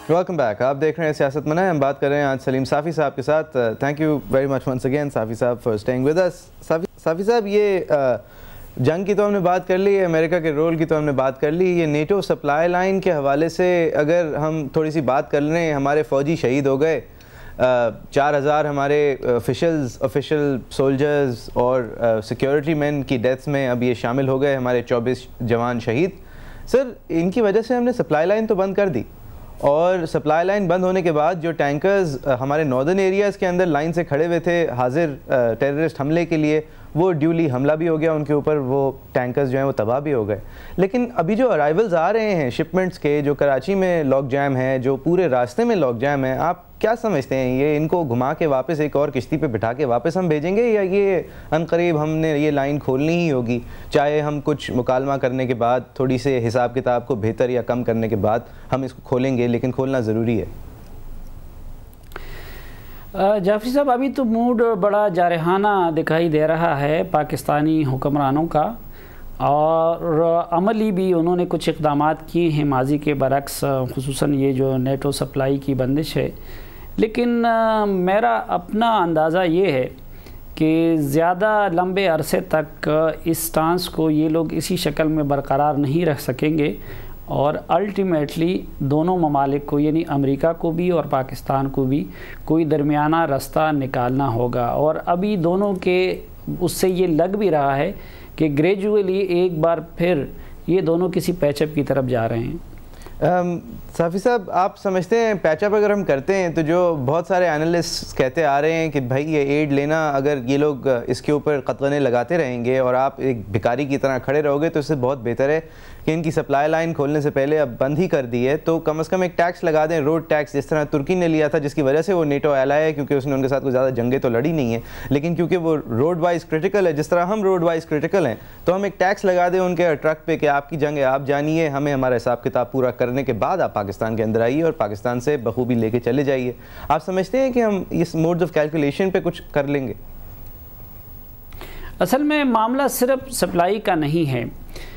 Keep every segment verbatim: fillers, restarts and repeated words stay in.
Welcome back. آپ دیکھ رہے ہیں سیاست میں ہم بات کر رہے ہیں آج سلیم صافی صاحب کے ساتھ. Thank you very much once again Safi sahib for staying with us. Safi sahib یہ جنگ کی تو ہم نے بات کر لی, امریکہ کے رول کی تو ہم نے بات کر لی, یہ نیٹو سپلائی لائن کے حوالے سے اگر ہم تھوڑی سی بات کر لیں, ہمارے فوجی شہید ہو گئے, چار ہزار ہمارے آفیشلز آفیشل سولجرز اور سیکیورٹی مین کی ڈیتھس میں اب یہ شامل ہو گئے, ہمارے چوبیس جوان شہید. سر ان کی وجہ سے ہم نے سپلائی لائن تو بند کر دی, اور سپلائی لائن بند ہونے کے بعد جو ٹینکرز ہمارے ناردرن ایریاز کے اندر لائن سے کھڑے ہوئے تھے حاضر ٹیررسٹ حملے کے لیے, وہ ڈیولی حملہ بھی ہو گیا ان کے اوپر, وہ ٹینکرز جو ہیں وہ تباہ بھی ہو گئے. لیکن ابھی جو ارائیولز آ رہے ہیں شپمنٹس کے, جو کراچی میں لاک جام ہے, جو پورے راستے میں لاک جام ہے, آپ کیا سمجھتے ہیں یہ ان کو گھما کے واپس ایک اور کشتی پہ بٹھا کے واپس ہم بھیجیں گے, یا یہ عنقریب ہم نے یہ لائن کھولنی ہی ہوگی, چاہے ہم کچھ مکالمہ کرنے کے بعد تھوڑی سے حساب کتاب کو بہتر یا کم کرنے کے بعد ہم اس کو کھولیں گے, لیکن کھولنا ضروری ہے؟ جعفری صاحب, ابھی تو موڈ بڑا جارحانہ دکھائی دے رہا ہے پاکستانی حکمرانوں کا, اور عملی بھی انہوں نے کچھ اقدامات کیے ہیں ماضی کے برعکس, خصوصاً یہ جو نیٹو سپلائی کی بندش ہے. لیکن میرا اپنا اندازہ یہ ہے کہ زیادہ لمبے عرصے تک اس سٹانس کو یہ لوگ اسی شکل میں برقرار نہیں رکھ سکیں گے, اور الٹیمیٹلی دونوں ممالک کو یعنی امریکہ کو بھی اور پاکستان کو بھی کوئی درمیانہ رستہ نکالنا ہوگا. اور ابھی دونوں کے اس سے یہ لگ بھی رہا ہے کہ گریجولی ایک بار پھر یہ دونوں کسی پیچ اپ کی طرف جا رہے ہیں. صافی صاحب, آپ سمجھتے ہیں پیچ اپ اگر ہم کرتے ہیں تو جو بہت سارے اینالسٹ کہتے آ رہے ہیں کہ بھائی یہ ایڈ لینا, اگر یہ لوگ اس کے اوپر قطغنے لگاتے رہیں گے اور آپ ایک بھکاری کی طرح کھڑے رہو گے, تو اس سے بہت بہتر ہے کہ ان کی سپلائی لائن کھولنے سے پہلے اب بند ہی کر دی ہے, تو کم از کم ایک ٹیکس لگا دیں, روڈ ٹیکس, جس طرح ترکی نے لیا تھا, جس کی وجہ سے وہ نیٹو ایلائی ہے, کیونکہ اس نے ان کے ساتھ کوئی زیادہ جنگیں تو لڑی نہیں ہیں, لیکن کیونکہ وہ روڈ وائز کرٹیکل ہے, جس طرح ہم روڈ وائز کرٹیکل ہیں, تو ہم ایک ٹیکس لگا دیں ان کے ٹرک پہ کہ آپ کی جنگ ہے آپ جانیے, ہمیں ہمارا حساب کتاب پورا کرنے کے بعد آپ پاکستان کے اندر آئیے اور پاکستان سے بخوبی لے کے چلے جائیے. آپ سمجھتے ہیں کہ ہم اس موڈز آف کیلکولیشن پہ کچھ کر لیں گے؟ اصل میں معاملہ صرف سپلائی کا نہیں ہے.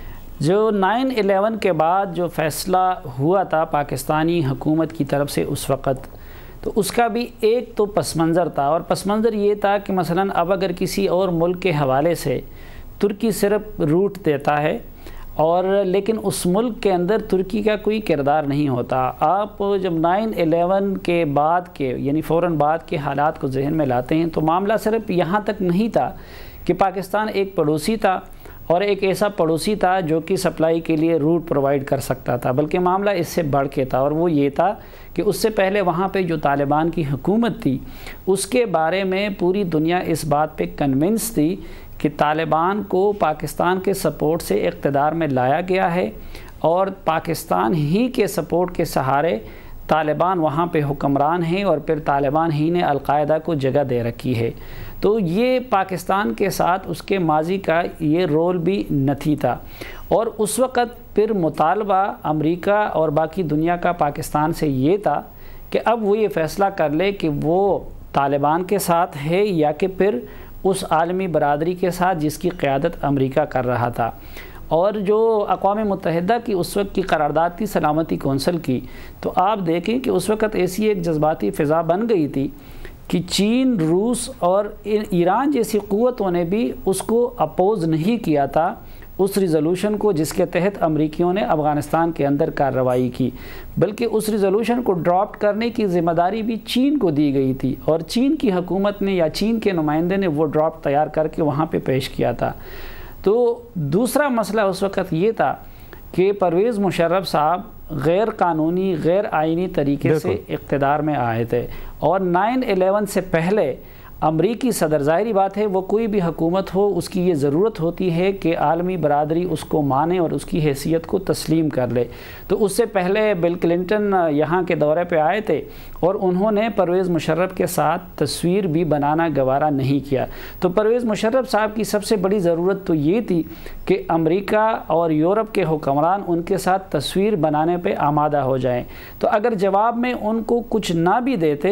جو نائن الیون کے بعد جو فیصلہ ہوا تھا پاکستانی حکومت کی طرف سے اس وقت, تو اس کا بھی ایک تو پس منظر تھا, اور پس منظر یہ تھا کہ مثلا اب اگر کسی اور ملک کے حوالے سے ترکی صرف روٹ دیتا ہے, اور لیکن اس ملک کے اندر ترکی کا کوئی کردار نہیں ہوتا. آپ جب نائن الیون کے بعد کے یعنی فوراً بعد کے حالات کو ذہن میں لاتے ہیں, تو معاملہ صرف یہاں تک نہیں تھا کہ پاکستان ایک پڑوسی تھا اور ایک ایسا پڑوسی تھا جو کہ سپلائی کے لیے روٹ پرووائڈ کر سکتا تھا, بلکہ معاملہ اس سے بڑھ کے تھا, اور وہ یہ تھا کہ اس سے پہلے وہاں پہ جو طالبان کی حکومت تھی اس کے بارے میں پوری دنیا اس بات پہ کنونس تھی کہ طالبان کو پاکستان کے سپورٹ سے اقتدار میں لایا گیا ہے, اور پاکستان ہی کے سپورٹ کے سہارے طالبان وہاں پہ حکمران ہیں, اور پھر طالبان ہی نے القاعدہ کو جگہ دے رکھی ہے. تو یہ پاکستان کے ساتھ اس کے ماضی کا یہ رول بھی نتھی تھا, اور اس وقت پھر مطالبہ امریکہ اور باقی دنیا کا پاکستان سے یہ تھا کہ اب وہ یہ فیصلہ کر لے کہ وہ طالبان کے ساتھ ہے یا کہ پھر اس عالمی برادری کے ساتھ جس کی قیادت امریکہ کر رہا تھا. اور جو اقوام متحدہ کی اس وقت کی قرارداد تھی سلامتی کونسل کی, تو آپ دیکھیں کہ اس وقت ایسی ایک جذباتی فضا بن گئی تھی کہ چین, روس اور ایران جیسی قوتوں نے بھی اس کو اپوز نہیں کیا تھا, اس ریزولوشن کو جس کے تحت امریکیوں نے افغانستان کے اندر کارروائی کی, بلکہ اس ریزولوشن کو ڈراپ کرنے کی ذمہ داری بھی چین کو دی گئی تھی, اور چین کی حکومت نے یا چین کے نمائندے نے وہ ڈراپ تیار کر کے وہاں پہ پیش کیا تھا. تو دوسرا مسئلہ اس وقت یہ تھا کہ پرویز مشرف صاحب غیر قانونی غیر آئینی طریقے سے اقتدار میں آئے تھے, اور نائن الیون سے پہلے امریکی صدر, ظاہری بات ہے وہ کوئی بھی حکومت ہو اس کی یہ ضرورت ہوتی ہے کہ عالمی برادری اس کو مانے اور اس کی حیثیت کو تسلیم کر لے. تو اس سے پہلے بل کلنٹن یہاں کے دورے پہ آئے تھے, اور انہوں نے پرویز مشرف کے ساتھ تصویر بھی بنانا گوارا نہیں کیا. تو پرویز مشرف صاحب کی سب سے بڑی ضرورت تو یہ تھی کہ امریکہ اور یورپ کے حکمران ان کے ساتھ تصویر بنانے پہ آمادہ ہو جائیں. تو اگر جواب میں ان کو کچھ نہ بھی دیتے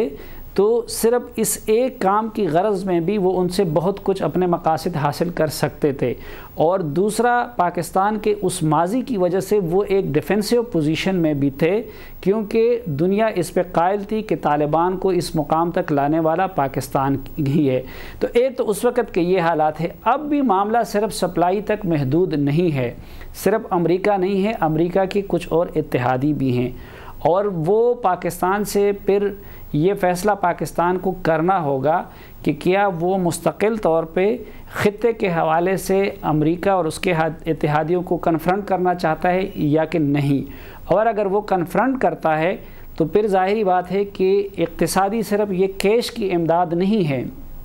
تو صرف اس ایک کام کی غرض میں بھی وہ ان سے بہت کچھ اپنے مقاصد حاصل کر سکتے تھے، اور دوسرا پاکستان کے اس ماضی کی وجہ سے وہ ایک ڈیفینسو پوزیشن میں بھی تھے، کیونکہ دنیا اس پہ قائل تھی کہ طالبان کو اس مقام تک لانے والا پاکستان ہی ہے۔ تو ایک تو اس وقت کے یہ حالات ہے۔ اب بھی معاملہ صرف سپلائی تک محدود نہیں ہے، صرف امریکہ نہیں ہے، امریکہ کے کچھ اور اتحادی بھی ہیں، اور وہ پاکستان سے پھر یہ فیصلہ پاکستان کو کرنا ہوگا کہ کیا وہ مستقل طور پہ خطے کے حوالے سے امریکہ اور اس کے اتحادیوں کو کنفرنٹ کرنا چاہتا ہے یا کہ نہیں۔ اور اگر وہ کنفرنٹ کرتا ہے تو پھر ظاہری بات ہے کہ اقتصادی صرف یہ کیش کی امداد نہیں ہے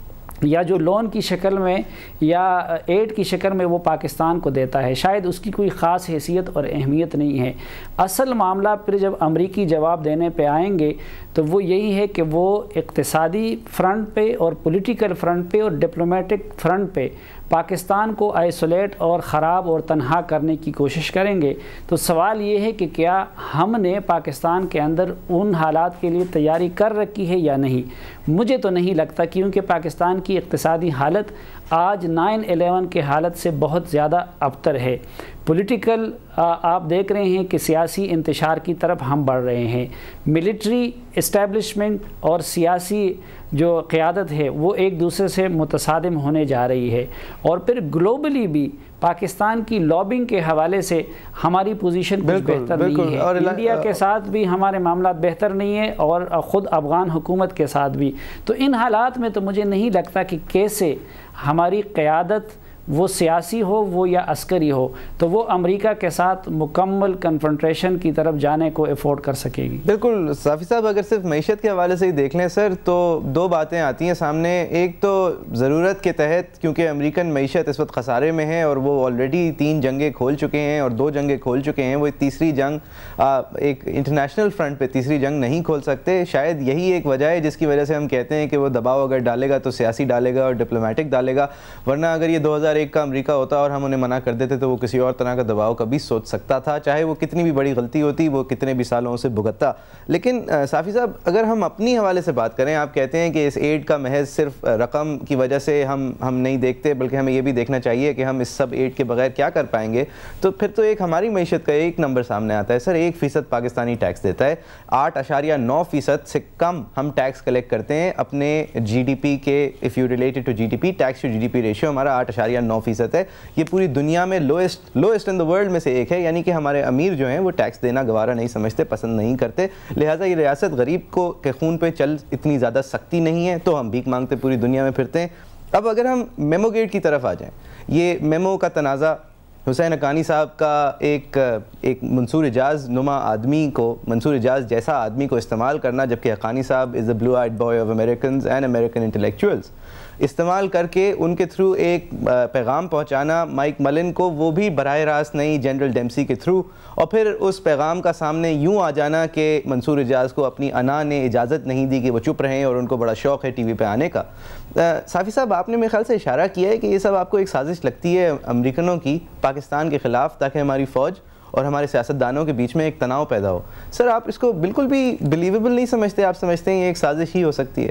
یا جو لون کی شکل میں یا ایڈ کی شکل میں وہ پاکستان کو دیتا ہے، شاید اس کی کوئی خاص حیثیت اور اہمیت نہیں ہے۔ اصل معاملہ پھر جب امریکی جواب دینے پہ آئیں گے تو وہ یہی ہے کہ وہ اقتصادی فرنٹ پہ اور پولیٹیکل فرنٹ پہ اور ڈپلومیٹک فرنٹ پہ پاکستان کو آئسولیٹ اور خراب اور تنہا کرنے کی کوشش کریں گے۔ تو سوال یہ ہے کہ کیا ہم نے پاکستان کے اندر ان حالات کے لیے تیاری کر رکھی ہے یا نہیں؟ مجھے تو نہیں لگتا، کیونکہ پاکستان کی اقتصادی حالت آج نائن الیون کے حالت سے بہت زیادہ ابتر ہے۔ پولیٹیکل آپ دیکھ رہے ہیں کہ سیاسی انتشار کی طرف ہم بڑھ رہے ہیں، ملٹری اسٹیبلشمنٹ اور سیاسی جو قیادت ہے وہ ایک دوسرے سے متصادم ہونے جا رہی ہے، اور پھر گلوبلی بھی پاکستان کی لابنگ کے حوالے سے ہماری پوزیشن کچھ بہتر نہیں ہے، اور انڈیا کے ساتھ بھی ہمارے معاملات بہتر نہیں ہیں، اور خود افغان حکومت کے ساتھ بھی۔ تو ان حالات میں تو مجھے نہیں لگتا کہ کیسے ہماری قیادت وہ سیاسی ہو وہ یا عسکری ہو تو وہ امریکہ کے ساتھ مکمل کنفرنٹریشن کی طرف جانے کو افورڈ کر سکے گی۔ بالکل صافی صاحب، اگر صرف معیشت کے حوالے سے ہی دیکھ لیں سر تو دو باتیں آتی ہیں سامنے۔ ایک تو ضرورت کے تحت، کیونکہ امریکن معیشت اس وقت خسارے میں ہے اور وہ آلریڈی تین جنگیں کھول چکے ہیں اور دو جنگیں کھول چکے ہیں، وہ تیسری جنگ ایک انٹرنیشنل فرنٹ پہ تیسری جنگ نہیں کھول سکتے۔ شاید یہی ایک وجہ ہے جس کی وجہ سے ہم کہتے ہیں کہ وہ دباؤ اگر ڈالے گا تو سیاسی ڈالے گا اور ڈپلومیٹک ڈالے گا، ورنہ اگر یہ دو ہزار ایک کا امریکہ ہوتا اور ہم انہیں منع کر دیتے تو وہ کسی اور طرح کا دباؤ کبھی سوچ سکتا تھا، چاہے وہ کتنی بھی بڑی غلطی ہوتی، وہ کتنے بھی سالوں سے بھگتتا۔ لیکن صافی صاحب، اگر ہم اپنی حوالے سے بات کریں، آپ کہتے ہیں کہ اس ایڈ کا محض صرف رقم کی وجہ سے ہم ہم نہیں دیکھتے، بلکہ ہمیں یہ بھی دیکھنا چاہیے کہ ہم اس سب ایڈ کے بغیر کیا کر پائیں گے، تو پھر تو ایک ہماری معیشت کا ایک نمبر سامنے آتا ہے سر۔ ایک فیصد پاکستانی ٹیکس دیتا ہے، آٹھ اشاریہ نو فیصد سے کم ہم ٹیکس کلیکٹ کرتے ہیں اپنے جی ڈی پی کے۔ If you related to G D P, tax to G D P ratio ہمارا آٹھ اشاریہ نو فیصد ہے۔ یہ پوری دنیا میں lowest lowest in the world میں سے ایک ہے، یعنی کہ ہمارے امیر جو ہیں وہ ٹیکس دینا گوارا نہیں سمجھتے، پسند نہیں کرتے، لہٰذا یہ ریاست غریب کو کے خون پہ چل اتنی زیادہ سختی نہیں ہے، تو ہم بھیک مانگتے پوری دنیا میں پھرتے ہیں۔ اب اگر ہم میمو گیٹ کی طرف آ جائیں، یہ میمو کا تنازع حسین حقانی صاحب کا ایک ایک منصور اعجاز نما آدمی کو، منصور اعجاز جیسا آدمی کو استعمال کرنا، جبکہ Haqqani sahib is a blue eyed boy of Americans and American intellectuals, استعمال کر کے ان کے تھرو ایک پیغام پہنچانا مائک ملن کو، وہ بھی براہ راست نہیں، جنرل ڈیمسی کے تھرو، اور پھر اس پیغام کا سامنے یوں آ جانا کہ منصور اعجاز کو اپنی انا نے اجازت نہیں دی کہ وہ چپ رہیں اور ان کو بڑا شوق ہے ٹی وی پہ آنے کا۔ صافی صاحب، آپ نے میرے خیال سے اشارہ کیا ہے کہ یہ سب آپ کو ایک سازش لگتی ہے امریکنوں کی پاکستان کے خلاف، تاکہ ہماری فوج اور ہمارے سیاستدانوں کے بیچ میں ایک تناؤ پیدا ہو۔ سر، آپ اس کو بالکل بھی بلیویبل نہیں سمجھتے؟ آپ سمجھتے ہیں یہ ایک سازش ہی ہو سکتی ہے؟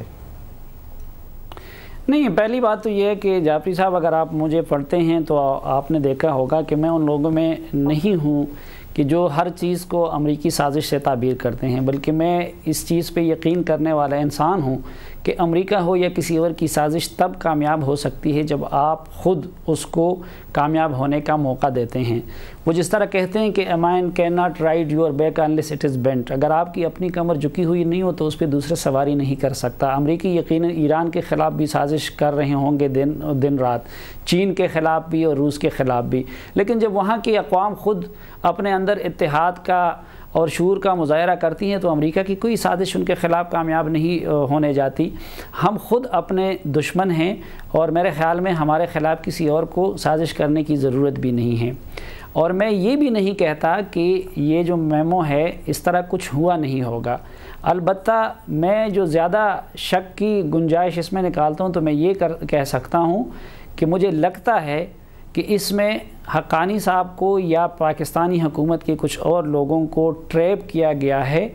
نہیں، پہلی بات تو یہ ہے کہ جعفری صاحب، اگر آپ مجھے پڑھتے ہیں تو آپ نے دیکھا ہوگا کہ میں ان لوگوں میں نہیں ہوں کہ جو ہر چیز کو امریکی سازش سے تعبیر کرتے ہیں، بلکہ میں اس چیز پہ یقین کرنے والا انسان ہوں کہ امریکہ ہو یا کسی اور کی سازش تب کامیاب ہو سکتی ہے جب آپ خود اس کو کامیاب ہونے کا موقع دیتے ہیں۔ وہ جس طرح کہتے ہیں کہ a man can not ride your back unless it is bent, اگر آپ کی اپنی کمر جھکی ہوئی نہیں ہو تو اس پہ دوسرے سواری نہیں کر سکتا۔ امریکی یقیناً ایران کے خلاف بھی سازش کر رہے ہوں گے دن دن رات، چین کے خلاف بھی اور روس کے خلاف بھی، لیکن جب وہاں کی اقوام خود اپنے اندر اتحاد کا اور شعور کا مظاہرہ کرتی ہیں تو امریکہ کی کوئی سازش ان کے خلاف کامیاب نہیں ہونے جاتی۔ ہم خود اپنے دشمن ہیں، اور میرے خیال میں ہمارے خلاف کسی اور کو سازش کرنے کی ضرورت بھی نہیں ہے۔ اور میں یہ بھی نہیں کہتا کہ یہ جو میمو ہے اس طرح کچھ ہوا نہیں ہوگا، البتہ میں جو زیادہ شک کی گنجائش اس میں نکالتا ہوں تو میں یہ کہہ سکتا ہوں کہ مجھے لگتا ہے کہ اس میں حقانی صاحب کو یا پاکستانی حکومت کے کچھ اور لوگوں کو ٹریپ کیا گیا ہے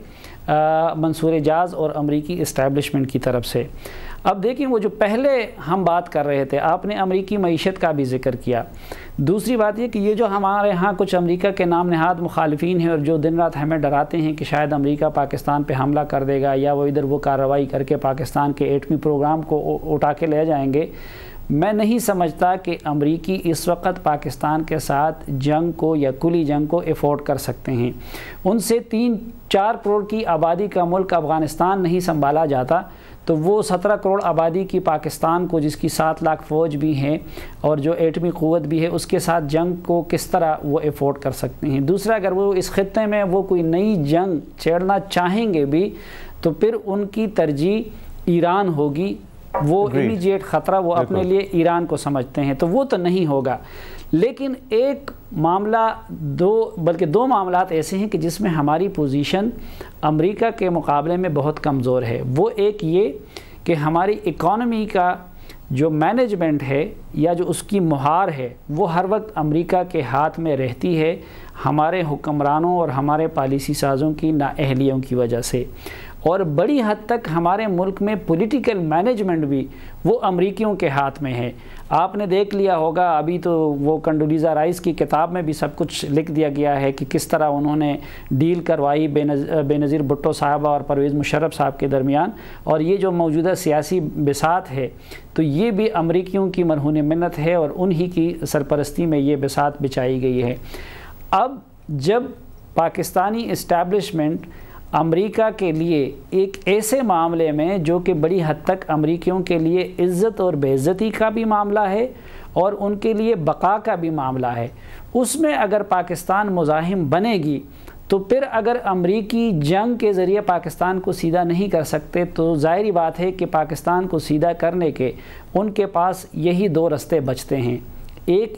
منصور اعجاز اور امریکی اسٹیبلشمنٹ کی طرف سے۔ اب دیکھیں وہ جو پہلے ہم بات کر رہے تھے، آپ نے امریکی معیشت کا بھی ذکر کیا۔ دوسری بات یہ کہ یہ جو ہمارے ہاں کچھ امریکہ کے نام نہاد مخالفین ہیں اور جو دن رات ہمیں ڈراتے ہیں کہ شاید امریکہ پاکستان پہ حملہ کر دے گا یا وہ ادھر وہ کارروائی کر کے پاکستان کے ایٹمی پروگرام کو اٹھا کے لے جائیں گے، میں نہیں سمجھتا کہ امریکی اس وقت پاکستان کے ساتھ جنگ کو یا کلی جنگ کو افورڈ کر سکتے ہیں۔ ان سے تین چار کروڑ کی آبادی کا ملک افغانستان نہیں سنبھالا جاتا، تو وہ سترہ کروڑ آبادی کی پاکستان کو، جس کی سات لاکھ فوج بھی ہیں اور جو ایٹمی قوت بھی ہے، اس کے ساتھ جنگ کو کس طرح وہ افورڈ کر سکتے ہیں۔ دوسرا، اگر وہ اس خطے میں وہ کوئی نئی جنگ چھیڑنا چاہیں گے بھی تو پھر ان کی ترجیح ایران ہوگی، وہ امیجیٹ خطرہ وہ اپنے لیے ایران کو سمجھتے ہیں، تو وہ تو نہیں ہوگا۔ لیکن ایک معاملہ دو بلکہ دو معاملات ایسے ہیں کہ جس میں ہماری پوزیشن امریکہ کے مقابلے میں بہت کمزور ہے۔ وہ ایک یہ کہ ہماری اکانومی کا جو مینجمنٹ ہے یا جو اس کی مہار ہے وہ ہر وقت امریکہ کے ہاتھ میں رہتی ہے، ہمارے حکمرانوں اور ہمارے پالیسی سازوں کی نااہلیوں کی وجہ سے، اور بڑی حد تک ہمارے ملک میں پولیٹیکل مینجمنٹ بھی وہ امریکیوں کے ہاتھ میں ہے۔ آپ نے دیکھ لیا ہوگا، ابھی تو وہ کنڈولیزا رائس کی کتاب میں بھی سب کچھ لکھ دیا گیا ہے کہ کس طرح انہوں نے ڈیل کروائی بے نظیر بھٹو صاحبہ اور پرویز مشرف صاحب کے درمیان، اور یہ جو موجودہ سیاسی بساط ہے تو یہ بھی امریکیوں کی مرہون منت ہے اور انہی کی سرپرستی میں یہ بساط بچائی گئی ہے۔ اب جب پاکستانی اسٹیبلشمنٹ امریکہ کے لیے ایک ایسے معاملے میں جو کہ بڑی حد تک امریکیوں کے لیے عزت اور بے عزتی کا بھی معاملہ ہے اور ان کے لیے بقا کا بھی معاملہ ہے، اس میں اگر پاکستان مزاحم بنے گی تو پھر اگر امریکی جنگ کے ذریعے پاکستان کو سیدھا نہیں کر سکتے تو ظاہری بات ہے کہ پاکستان کو سیدھا کرنے کے ان کے پاس یہی دو رستے بچتے ہیں، ایک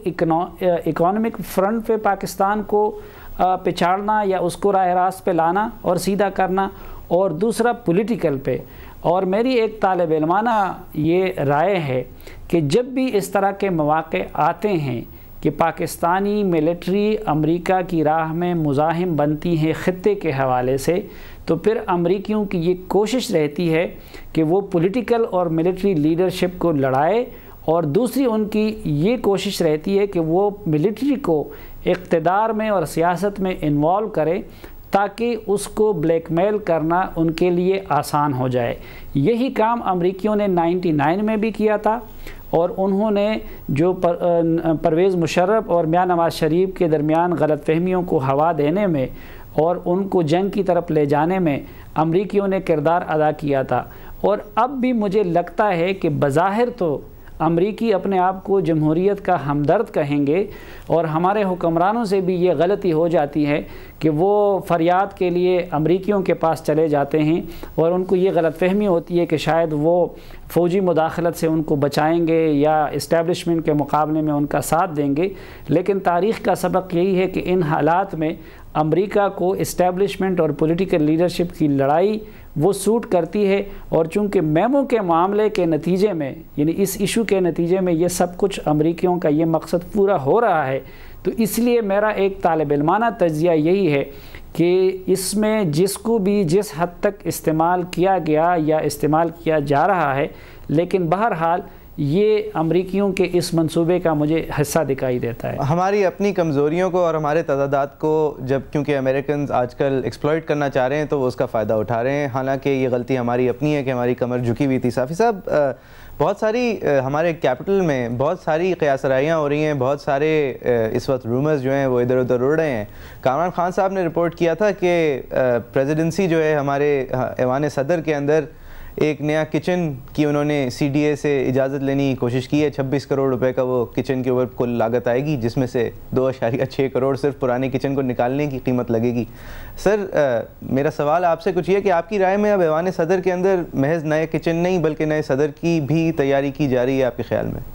اکنامک فرنٹ پہ پاکستان کو پچھاڑنا یا اس کو راہ راست پہ لانا اور سیدھا کرنا، اور دوسرا پولیٹیکل پہ۔ اور میری ایک طالب علمانہ یہ رائے ہے کہ جب بھی اس طرح کے مواقع آتے ہیں کہ پاکستانی ملٹری امریکہ کی راہ میں مزاحم بنتی ہیں خطے کے حوالے سے، تو پھر امریکیوں کی یہ کوشش رہتی ہے کہ وہ پولیٹیکل اور ملٹری لیڈرشپ کو لڑائے، اور دوسری ان کی یہ کوشش رہتی ہے کہ وہ ملٹری کو اقتدار میں اور سیاست میں انوالو کرے تاکہ اس کو بلیک میل کرنا ان کے لیے آسان ہو جائے۔ یہی کام امریکیوں نے نائنٹی نائن میں بھی کیا تھا، اور انہوں نے جو پرویز مشرف اور میاں نواز شریف کے درمیان غلط فہمیوں کو ہوا دینے میں اور ان کو جنگ کی طرف لے جانے میں امریکیوں نے کردار ادا کیا تھا۔ اور اب بھی مجھے لگتا ہے کہ بظاہر تو امریکی اپنے آپ کو جمہوریت کا ہمدرد کہیں گے، اور ہمارے حکمرانوں سے بھی یہ غلطی ہو جاتی ہے کہ وہ فریاد کے لیے امریکیوں کے پاس چلے جاتے ہیں، اور ان کو یہ غلط فہمی ہوتی ہے کہ شاید وہ فوجی مداخلت سے ان کو بچائیں گے یا اسٹیبلشمنٹ کے مقابلے میں ان کا ساتھ دیں گے۔ لیکن تاریخ کا سبق یہی ہے کہ ان حالات میں امریکہ کو اسٹیبلشمنٹ اور پولیٹیکل لیڈرشپ کی لڑائی وہ سوٹ کرتی ہے، اور چونکہ میمو کے معاملے کے نتیجے میں، یعنی اس ایشو کے نتیجے میں یہ سب کچھ امریکیوں کا یہ مقصد پورا ہو رہا ہے، تو اس لیے میرا ایک طالب علمانہ تجزیہ یہی ہے کہ اس میں جس کو بھی جس حد تک استعمال کیا گیا یا استعمال کیا جا رہا ہے، لیکن بہرحال یہ امریکیوں کے اس منصوبے کا مجھے حصہ دکھائی دیتا ہے۔ ہماری اپنی کمزوریوں کو اور ہمارے تضادات کو جب کیونکہ امریکنز آج کل ایکسپلائٹ کرنا چاہ رہے ہیں تو وہ اس کا فائدہ اٹھا رہے ہیں، حالانکہ یہ غلطی ہماری اپنی ہے کہ ہماری کمر جھکی ہوئی تھی۔ صافی صاحب، بہت ساری ہمارے کیپٹل میں بہت ساری قیاس آرائیاں ہو رہی ہیں، بہت سارے اس وقت رومرز جو ہیں وہ ادھر ادھر اڑ رہے ہیں۔ کامران خان صاحب نے رپورٹ کیا تھا کہ پریزیڈنسی جو ہے ہمارے ایوان صدر کے اندر ایک نیا کچن کی انہوں نے سی ڈی اے سے اجازت لینے کی کوشش کی ہے، چھبیس کروڑ روپے کا وہ کچن کے اوپر کل لاگت آئے گی، جس میں سے دو اشاریہ چھ کروڑ صرف پرانے کچن کو نکالنے کی قیمت لگے گی۔ سر، میرا سوال آپ سے کچھ یہ کہ آپ کی رائے میں اب ایوان صدر کے اندر محض نئے کچن نہیں بلکہ نئے صدر کی بھی تیاری کی جا رہی ہے آپ کے خیال میں؟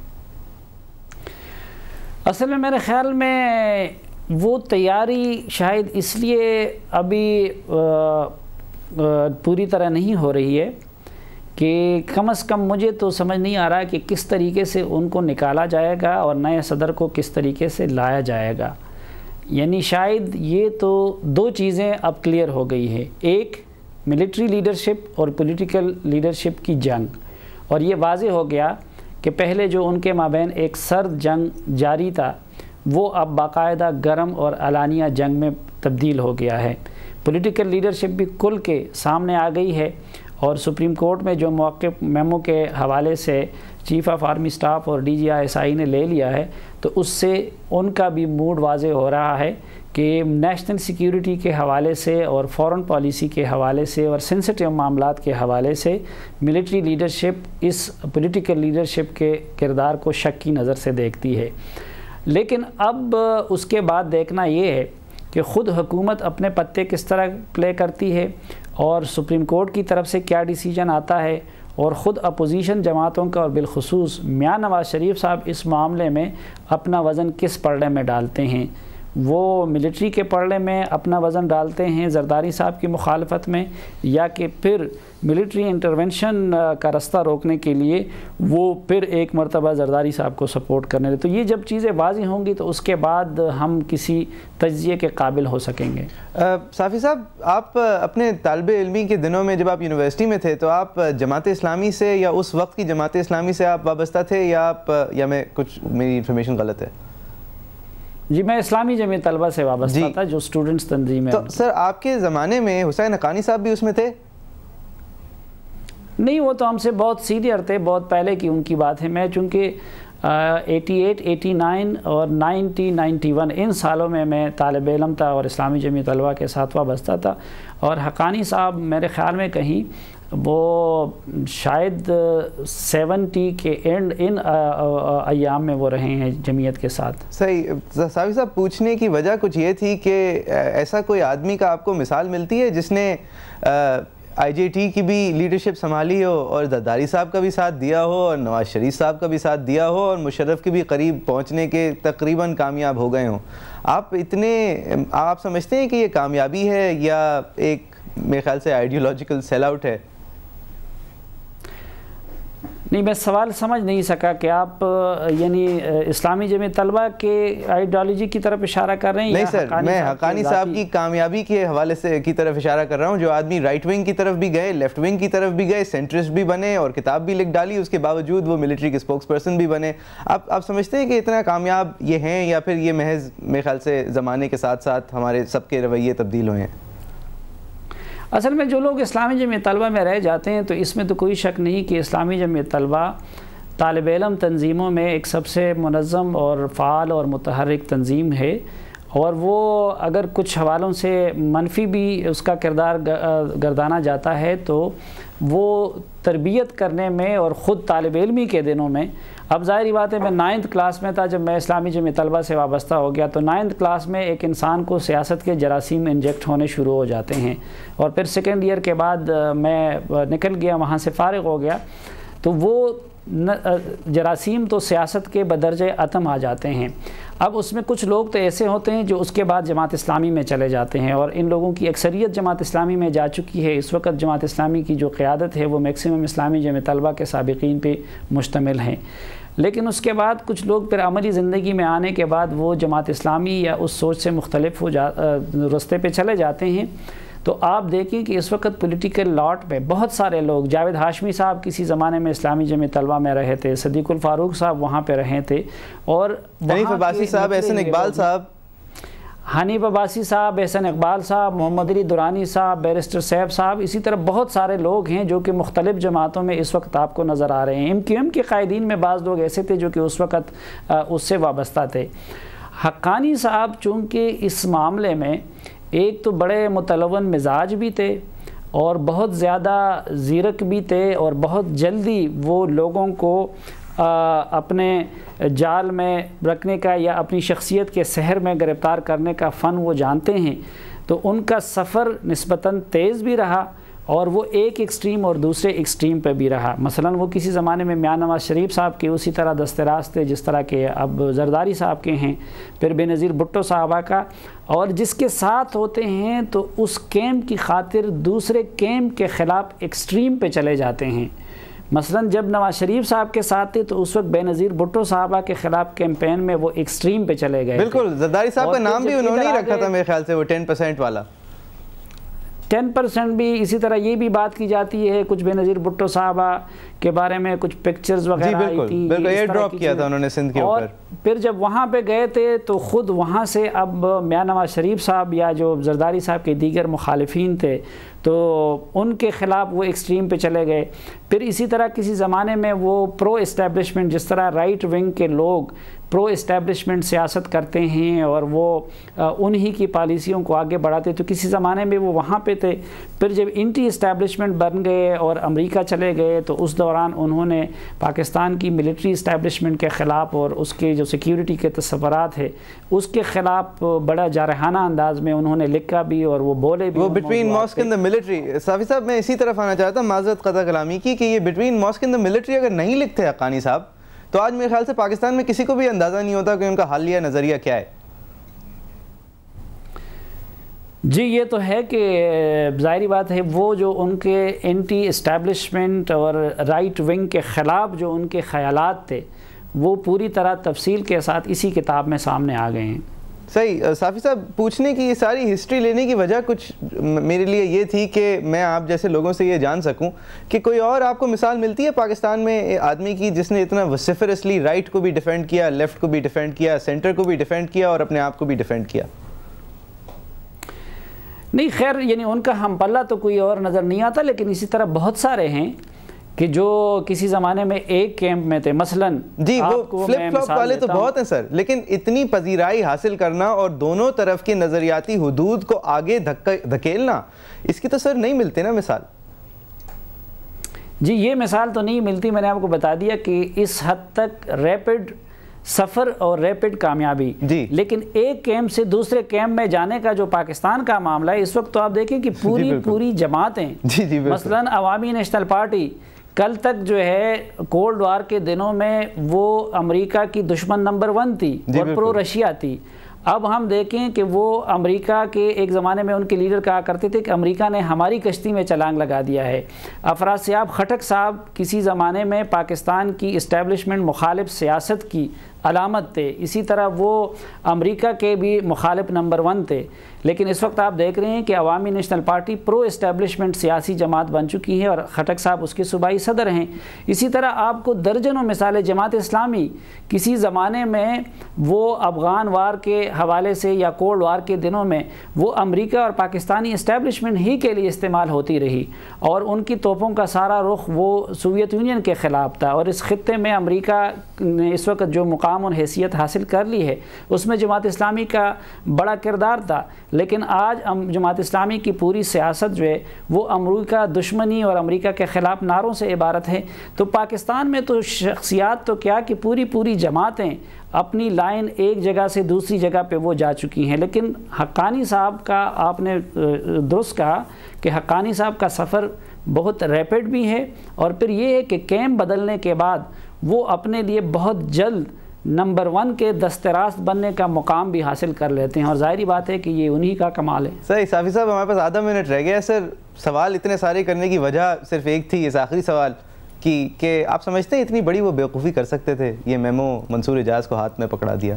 اصل میں میرے خیال میں وہ تیاری شاید اس لیے ابھی پوری طرح نہیں ہو رہی ہے کہ کم از کم مجھے تو سمجھ نہیں آ رہا کہ کس طریقے سے ان کو نکالا جائے گا اور نئے صدر کو کس طریقے سے لایا جائے گا۔ یعنی شاید یہ تو دو چیزیں اب کلیئر ہو گئی ہے، ایک ملٹری لیڈرشپ اور پولیٹیکل لیڈرشپ کی جنگ، اور یہ واضح ہو گیا کہ پہلے جو ان کے مابین ایک سرد جنگ جاری تھا وہ اب باقاعدہ گرم اور علانیہ جنگ میں تبدیل ہو گیا ہے۔ پولیٹیکل لیڈرشپ بھی کل کے سامنے آ گئی ہے، اور سپریم کورٹ میں جو موقف میمو کے حوالے سے چیف آف آرمی سٹاف اور D G I S I نے لے لیا ہے، تو اس سے ان کا بھی موڈ واضح ہو رہا ہے کہ نیشنل سیکیورٹی کے حوالے سے اور فورن پالیسی کے حوالے سے اور سینسٹیو معاملات کے حوالے سے ملٹری لیڈرشپ اس پولیٹیکل لیڈرشپ کے کردار کو شک کی نظر سے دیکھتی ہے۔ لیکن اب اس کے بعد دیکھنا یہ ہے کہ خود حکومت اپنے پتے کس طرح پلے کرتی ہے، اور سپریم کورٹ کی طرف سے کیا ڈیسیجن آتا ہے، اور خود اپوزیشن جماعتوں کا اور بالخصوص میاں نواز شریف صاحب اس معاملے میں اپنا وزن کس پلڑے میں ڈالتے ہیں۔ وہ ملٹری کے پلڑے میں اپنا وزن ڈالتے ہیں زرداری صاحب کی مخالفت میں، یا کہ پھر ملٹری انٹرونشن کا رستہ روکنے کے لیے وہ پھر ایک مرتبہ زرداری صاحب کو سپورٹ کرنے دے۔ تو یہ جب چیزیں واضح ہوں گی تو اس کے بعد ہم کسی تجزیے کے قابل ہو سکیں گے۔ صافی صاحب، آپ اپنے طالب علمی کے دنوں میں جب آپ یونیورسٹی میں تھے تو آپ جماعت اسلامی سے یا اس وقت کی جماعت اسلامی سے آپ وابستہ تھے، یا آپ یا میں کچھ میری انفارمیشن غلط ہے؟ جی، میں اسلامی جمعیت طلبہ سے وابستہ جی. تھا، جو اسٹوڈنٹس تنظیم ہے۔ تو سر آپ کے زمانے میں حسین حقانی صاحب بھی اس میں تھے؟ نہیں، وہ تو ہم سے بہت سینئر تھے، بہت پہلے کی ان کی بات ہے۔ میں چونکہ ایٹی ایٹ ایٹی نائن اور نائنٹی نائنٹی ون ان سالوں میں میں طالب علم تھا اور اسلامی جمعیت طلبہ کے ساتھ وابستہ تھا، اور حقانی صاحب میرے خیال میں کہیں وہ شاید سیونٹی کے اینڈ ان ایام میں وہ رہے ہیں جمعیت کے ساتھ۔ صحیح۔ صافی صاحب، پوچھنے کی وجہ کچھ یہ تھی کہ ایسا کوئی آدمی کا آپ کو مثال ملتی ہے جس نے آئی جے ٹی کی بھی لیڈرشپ سنبھالی ہو اور زرداری صاحب کا بھی ساتھ دیا ہو اور نواز شریف صاحب کا بھی ساتھ دیا ہو اور مشرف کے بھی قریب پہنچنے کے تقریباً کامیاب ہو گئے ہوں؟ آپ اتنے آپ سمجھتے ہیں کہ یہ کامیابی ہے یا ایک میرے خیال سے آئیڈیولوجیکل سیل آؤٹ ہے؟ نہیں، میں سوال سمجھ نہیں سکا کہ آپ یعنی اسلامی جمعیت طلبہ کے آئیڈیالوجی کی طرف اشارہ کر رہے ہیں؟ نہیں سر، میں حقانی صاحب کی کامیابی کے حوالے سے کی طرف اشارہ کر رہا ہوں، جو آدمی رائٹ ونگ کی طرف بھی گئے، لیفٹ ونگ کی طرف بھی گئے، سینٹرسٹ بھی بنے اور کتاب بھی لکھ ڈالی، اس کے باوجود وہ ملٹری کے اسپوکس پرسن بھی بنے۔ آپ آپ سمجھتے ہیں کہ اتنا کامیاب یہ ہیں، یا پھر یہ محض میرے خیال سے زمانے کے ساتھ ساتھ ہمارے سب کے رویے تبدیل ہوئے ہیں؟ اصل میں جو لوگ اسلامی جمعیت طلبہ میں رہ جاتے ہیں تو اس میں تو کوئی شک نہیں کہ اسلامی جمعیت طلبہ طالب علم تنظیموں میں ایک سب سے منظم اور فعال اور متحرک تنظیم ہے، اور وہ اگر کچھ حوالوں سے منفی بھی اس کا کردار گردانا جاتا ہے تو وہ تربیت کرنے میں اور خود طالب علمی کے دنوں میں، اب ظاہری بات ہے میں نائنتھ کلاس میں تھا جب میں اسلامی جمعیت طلبہ سے وابستہ ہو گیا، تو نائنتھ کلاس میں ایک انسان کو سیاست کے جراثیم انجیکٹ ہونے شروع ہو جاتے ہیں، اور پھر سیکنڈ ایئر کے بعد میں نکل گیا، وہاں سے فارغ ہو گیا، تو وہ جراثیم تو سیاست کے بدرجہ اتم آ جاتے ہیں۔ اب اس میں کچھ لوگ تو ایسے ہوتے ہیں جو اس کے بعد جماعت اسلامی میں چلے جاتے ہیں، اور ان لوگوں کی اکثریت جماعت اسلامی میں جا چکی ہے۔ اس وقت جماعت اسلامی کی جو قیادت ہے وہ میکسیمم اسلامی جمعیت طلبہ کے سابقین پہ مشتمل ہیں، لیکن اس کے بعد کچھ لوگ پھر عملی زندگی میں آنے کے بعد وہ جماعت اسلامی یا اس سوچ سے مختلف ہو جا رستے پہ چلے جاتے ہیں۔ تو آپ دیکھیں کہ اس وقت پولیٹیکل لاٹ میں بہت سارے لوگ، جاوید ہاشمی صاحب کسی زمانے میں اسلامی جمعیت طلبہ میں رہے تھے، صدیق الفاروق صاحب وہاں پہ رہے تھے، اور حنیف عباسی صاحب، احسن اقبال صاحب حنیف عباسی صاحب احسن اقبال صاحب محمد علی دورانی صاحب، بیرسٹر صاحب صاحب، اسی طرح بہت سارے لوگ ہیں جو کہ مختلف جماعتوں میں اس وقت آپ کو نظر آ رہے ہیں۔ ایم کیو ایم کے قائدین میں بعض لوگ ایسے تھے جو کہ اس وقت اس سے وابستہ تھے۔ حقانی صاحب چونکہ اس معاملے میں ایک تو بڑے متلون مزاج بھی تھے اور بہت زیادہ زیرک بھی تھے، اور بہت جلدی وہ لوگوں کو اپنے جال میں رکھنے کا یا اپنی شخصیت کے سحر میں گرفتار کرنے کا فن وہ جانتے ہیں، تو ان کا سفر نسبتاً تیز بھی رہا اور وہ ایک ایکسٹریم اور دوسرے ایکسٹریم پہ بھی رہا۔ مثلا وہ کسی زمانے میں میاں نواز شریف صاحب کے اسی طرح دستراز تھے جس طرح کے اب زرداری صاحب کے ہیں، پھر بے نظیر بھٹو صاحبہ کا، اور جس کے ساتھ ہوتے ہیں تو اس کیمپ کی خاطر دوسرے کیمپ کے خلاف ایکسٹریم پہ چلے جاتے ہیں۔ مثلا جب نواز شریف صاحب کے ساتھ تھے تو اس وقت بے نظیر بھٹو صاحبہ کے خلاف کیمپین میں وہ ایکسٹریم پہ چلے گئے. بالکل, زرداری صاحب کا نام بھی انہوں نے ہی رکھا تھا میرے خیال سے, وہ ٹین پرسینٹ والا. ٹین پرسینٹ بھی. اسی طرح یہ بھی بات کی جاتی ہے کچھ بے نظیر بھٹو صاحبہ کے بارے میں کچھ پکچرز وغیرہ آئی تھیں, بالکل ایئر ڈراپ کیا تھا انہوں نے سندھ کے اوپر. پھر جب وہاں پہ گئے تھے تو خود وہاں سے اب میاں نواز شریف صاحب یا جو زرداری صاحب کے دیگر مخالفین تھے تو ان کے خلاف وہ ایکسٹریم پہ چلے گئے. پھر اسی طرح کسی زمانے میں وہ پرو اسٹیبلشمنٹ, جس طرح رائٹ ونگ کے لوگ پرو اسٹیبلشمنٹ سیاست کرتے ہیں اور وہ انہی کی پالیسیوں کو آگے بڑھاتے, تو کسی زمانے میں وہ وہاں پہ تھے. پھر جب اینٹی اسٹیبلشمنٹ بن گئے اور امریکہ چلے گئے تو اس دوران انہوں نے پاکستان کی ملٹری اسٹیبلشمنٹ کے خلاف اور اس کے جو سیکیورٹی کے تصورات ہے اس کے خلاف بڑا جارحانہ انداز میں انہوں نے لکھا بھی اور وہ بولے بھی. وہ between mosque and the military, Safi sahib میں اسی طرف آنا چاہتا ہوں, معذرت قطع کلامی کی, کہ یہ between mosque and the military اگر نہیں لکھتے حقانی صاحب تو آج میرے خیال سے پاکستان میں کسی کو بھی اندازہ نہیں ہوتا کہ ان کا حالیہ نظریہ کیا ہے. جی یہ تو ہے کہ ظاہری بات ہے وہ جو ان کے اینٹی اسٹیبلشمنٹ اور رائٹ ونگ کے خلاف جو ان کے خیالات تھے وہ پوری طرح تفصیل کے ساتھ اسی کتاب میں سامنے آ گئے ہیں. صحیح. صافی صاحب پوچھنے کی یہ ساری ہسٹری لینے کی وجہ کچھ میرے لیے یہ تھی کہ میں آپ جیسے لوگوں سے یہ جان سکوں کہ کوئی اور آپ کو مثال ملتی ہے پاکستان میں آدمی کی جس نے اتنا وسیفرسلی رائٹ کو بھی ڈیفینڈ کیا, لیفٹ کو بھی ڈیفینڈ کیا, سینٹر کو بھی ڈیفینڈ کیا اور اپنے آپ کو بھی ڈیفینڈ کیا؟ نہیں خیر, یعنی ان کا ہم پلہ تو کوئی اور نظر نہیں آتا, لیکن اسی طرح بہت سارے ہیں کہ جو کسی زمانے میں ایک کیمپ میں تھے. مثلاً جی وہ فلپ فلاپ والے تو بہت ہیں سر, لیکن اتنی پذیرائی حاصل کرنا اور دونوں طرف کے نظریاتی حدود کو آگے دھکیلنا, اس کی تو سر نہیں ملتے نا مثال. جی یہ مثال تو نہیں ملتی. میں نے آپ کو بتا دیا کہ اس حد تک ریپڈ سفر اور ریپڈ کامیابی, جی لیکن ایک کیمپ سے دوسرے کیمپ میں جانے کا جو پاکستان کا معاملہ ہے اس وقت تو آپ دیکھیں کہ پوری پوری جماعتیں, جی جی مثلاً عوامی نیشنل پارٹی کل تک جو ہے کولڈ وار کے دنوں میں وہ امریکہ کی دشمن نمبر ون تھی اور پرو رشیا تھی. اب ہم دیکھیں کہ وہ امریکہ کے ایک زمانے میں ان کے لیڈر کہا کرتے تھے کہ امریکہ نے ہماری کشتی میں چلانگ لگا دیا ہے. افراسیاب خٹک صاحب کسی زمانے میں پاکستان کی اسٹیبلشمنٹ مخالف سیاست کی علامت تھے, اسی طرح وہ امریکہ کے بھی مخالف نمبر ون تھے, لیکن اس وقت آپ دیکھ رہے ہیں کہ عوامی نیشنل پارٹی پرو اسٹیبلشمنٹ سیاسی جماعت بن چکی ہے اور خٹک صاحب اس کے صوبائی صدر ہیں. اسی طرح آپ کو درجنوں مثالیں. جماعت اسلامی کسی زمانے میں وہ افغان وار کے حوالے سے یا کولڈ وار کے دنوں میں وہ امریکہ اور پاکستانی اسٹیبلشمنٹ ہی کے لیے استعمال ہوتی رہی اور ان کی توپوں کا سارا رخ وہ سوویت یونین کے خلاف تھا. اور اس خطے میں امریکہ نے اس وقت جو مقام اور حیثیت حاصل کر لی ہے اس میں جماعت اسلامی کا بڑا کردار تھا, لیکن آج جماعت اسلامی کی پوری سیاست جو ہے وہ امریکہ دشمنی اور امریکہ کے خلاف نعروں سے عبارت ہے. تو پاکستان میں تو شخصیات تو کیا کہ پوری پوری جماعتیں اپنی لائن ایک جگہ سے دوسری جگہ پہ وہ جا چکی ہیں. لیکن حقانی صاحب کا آپ نے درست کہا کہ حقانی صاحب کا سفر بہت ریپڈ بھی ہے, اور پھر یہ ہے کہ کیمپ بدلنے کے بعد وہ اپنے لیے بہت جلد نمبر ون کے دستراست بننے کا مقام بھی حاصل کر لیتے ہیں, اور ظاہری بات ہے کہ یہ انہی کا کمال ہے. صحیح. صافی صاحب ہمارے پاس آدھا منٹ رہ گیا ہے سر. سوال اتنے سارے کرنے کی وجہ صرف ایک تھی, اس آخری سوال کی, کہ آپ سمجھتے ہیں اتنی بڑی وہ بیوقوفی کر سکتے تھے, یہ میمو منصور اعجاز کو ہاتھ میں پکڑا دیا؟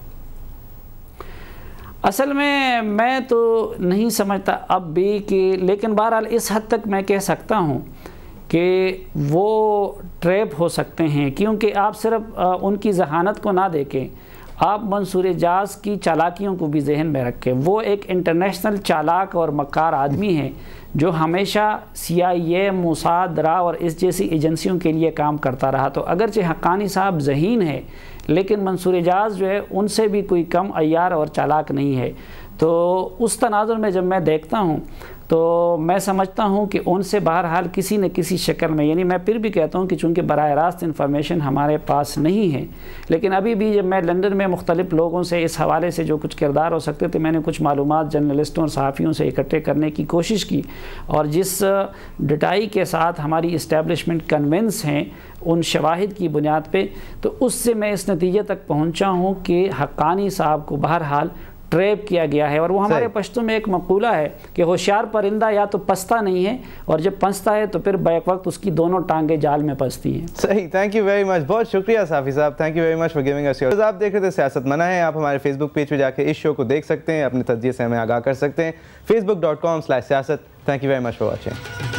اصل میں میں تو نہیں سمجھتا اب بھی کہ, لیکن بہرحال اس حد تک میں کہہ سکتا ہوں کہ وہ ٹریپ ہو سکتے ہیں, کیونکہ آپ صرف ان کی ذہانت کو نہ دیکھیں, آپ منصور اعجاز کی چالاکیوں کو بھی ذہن میں رکھیں. وہ ایک انٹرنیشنل چالاک اور مکار آدمی ہے جو ہمیشہ سی آئی اے, موساد, را اور اس جیسی ایجنسیوں کے لیے کام کرتا رہا. تو اگرچہ حقانی صاحب ذہین ہے لیکن منصور اعجاز جو ہے ان سے بھی کوئی کم عیار اور چالاک نہیں ہے. تو اس تناظر میں جب میں دیکھتا ہوں تو میں سمجھتا ہوں کہ ان سے بہرحال کسی نہ کسی شکل میں, یعنی میں پھر بھی کہتا ہوں کہ چونکہ براہ راست انفارمیشن ہمارے پاس نہیں ہے, لیکن ابھی بھی جب میں لندن میں مختلف لوگوں سے اس حوالے سے جو کچھ کردار ہو سکتے تھے میں نے کچھ معلومات جرنلسٹوں اور صحافیوں سے اکٹھے کرنے کی کوشش کی, اور جس ڈٹائی کے ساتھ ہماری اسٹیبلشمنٹ کنونس ہیں ان شواہد کی بنیاد پہ, تو اس سے میں اس نتیجے تک پہنچا ہوں کہ حقانی صاحب کو بہرحال ٹریپ کیا گیا ہے. اور وہ ہمارے پشتو میں ایک مقولہ ہے کہ ہوشیار پرندہ یا تو پستا نہیں ہے اور جب پنستا ہے تو پھر بیک وقت اس کی دونوں ٹانگیں جال میں پھنستی ہیں. صحیح, تھینک یو ویری مچ, بہت شکریہ Safi sahib, thank you very much for giving us your. آپ دیکھ رہے تھے سیاست منع ہے. آپ ہمارے فیس بک پیج پہ جا کے اس شو کو دیکھ سکتے ہیں, اپنے تجزیے سے ہمیں آگاہ کر سکتے ہیں, Facebook dot com slash Siyasat. Thank you very much for watching.